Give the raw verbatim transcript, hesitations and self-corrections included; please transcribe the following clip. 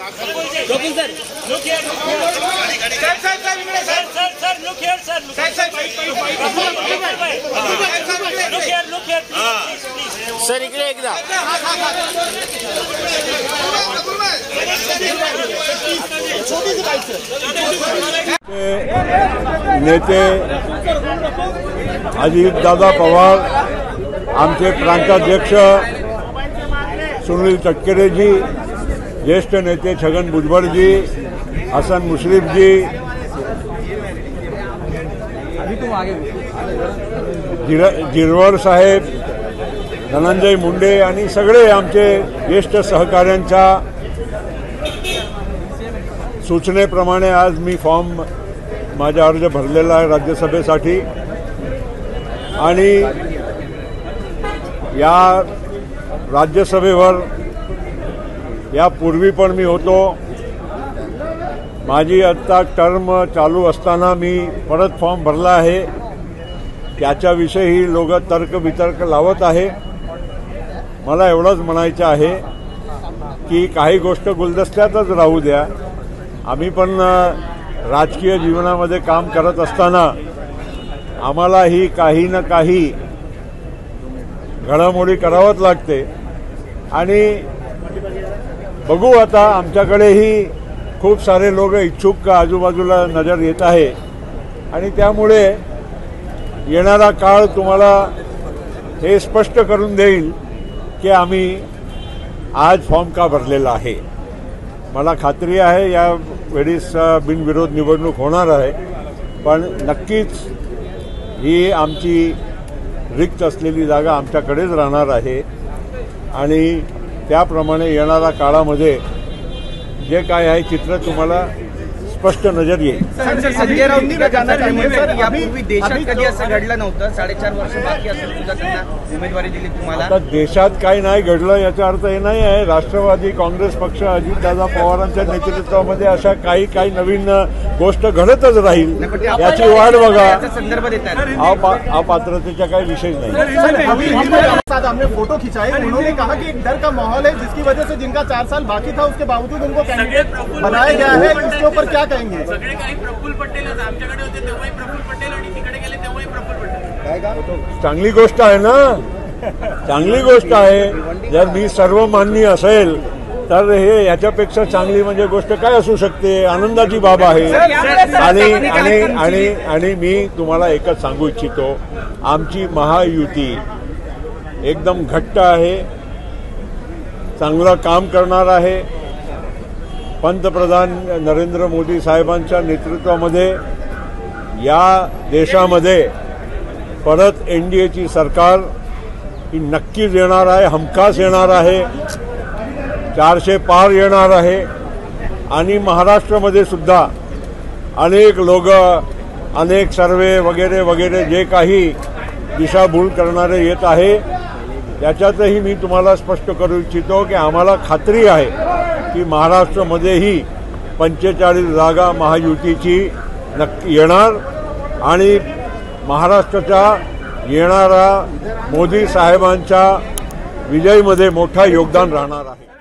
Sir इकडे एकदा नेते अजितदादा पवार, आमचे प्रांताध्यक्ष सुनील तटकरेजी, ज्येष्ठ नेते छगन भुजबळजी, हसन मुश्रीफजी, जिर जिरवर साहेब, धनंजय मुंडे आणि सगळे आमचे ज्येष्ठ सहकाऱ्यांच्या सूचनेप्रमाणे आज मी फॉर्म माझा अर्ज भरलेला आहे राज्यसभेसाठी। आणि या राज्यसभेवर यापूर्वी पण मी होतो। माझी आत्ता टर्म चालू असताना मी परत फॉर्म भरला आहे। त्याच्याविषयी लोक तर्क वितर्क लावत आहे। मला एवढंच म्हणायचं आहे की काही गोष्ट गुलदस्त्यातच राहू द्या। आम्ही पण राजकीय जीवनामध्ये काम करत असताना आम्हालाही काही ना काही घडामोडी करावंच लागते। आणि बघू आता, आमच्याकडेही खूप सारे लोक इच्छुक आजूबाजूला नजर येत आहे आणि त्यामुळे येणारा काळ तुम्हाला हे स्पष्ट करून देईल की आम्ही आज फॉर्म का भरलेला आहे। मला खात्री आहे या वेळेस बिनविरोध निवडणूक होणार आहे, पण नक्कीच ही आमची रिक्त असलेली जागा आमच्याकडेच राहणार आहे आणि त्याप्रमाणे येणाऱ्या काळामध्ये जे काय आहे चित्र तुम्हाला स्पष्ट नजर येईल। संजय राऊतांनी यापूर्वी देशात कधी असं घडलं नव्हतं। साडेचार वर्ष बाकी असेल सुद्धा त्यांना उमेदवारी दिली तुम्हाला। आता देशात काही नाही घडलं याचा अर्थ हे नाही आहे राष्ट्रवादी काँग्रेस पक्ष अजितदादा पवारांच्या नेतृत्वामध्ये अशा काही काही नवीन गोष्ट घडतच राहील, याची वाट बघा। संदर्भ देतात हा पात्रतेचा काही विषय नाही। हमने फोटो खिंचाए, उन्होंने कहा कि एक डर का माहौल है जिसकी वजह से जिनका चार साल बाकी था उसके बावजूद उनको कैंडिडेट बनाया गया है। इसके ऊपर क्या कहेंगे? सगळे काही प्रफुल्ल पटेल आमच्याकडे होते तेव्हाही प्रफुल्ल पटेल आणि तिकडे गेले तेव्हाही प्रफुल्ल पटेल। चांगली गोष्ट आहे ना, चांगली गोष्ट आहे। जर मी सर्वमान्य असेल तर हे याच्यापेक्षा चांगली म्हणजे गोष्ट काय असू शकते? आनंदाची बाब आहे। आणि आणि आणि आणि मी तुम्हाला एकच सांगू इच्छितो, आमची महायुती एकदम घट्ट आहे, चांगलं काम करणार आहे। पंतप्रधान नरेंद्र मोदी साहेबांच्या नेतृत्वामध्ये या देशामध्ये परत एन डी एची सरकार ही नक्कीच येणार आहे, हमखास येणार आहे, चारशे पार येणार आहे। आणि महाराष्ट्रामध्ये सुद्धा अनेक लोक, अनेक सर्वे वगैरे वगैरे जे काही दिशाभूल करणारे येत आहे, त्याच्यातही मी तुम्हाला स्पष्ट करू इच्छितो की आम्हाला खात्री आहे की महाराष्ट्रामध्येही पंचेचाळीस जागा महायुतीची नक्की येणार आणि महाराष्ट्राच्या येणारा मोदी साहेबांच्या विजयीमध्ये मोठा योगदान राहणार आहे।